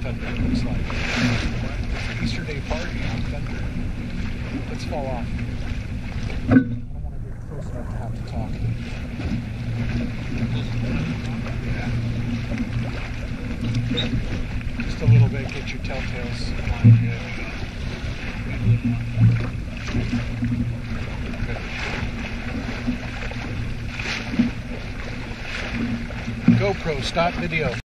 Thunder looks like. Easter Day party on Thunder. Let's fall off. I don't want to get close enough to have to talk. Yeah. Just a little bit, get your telltales on good. GoPro, stop video.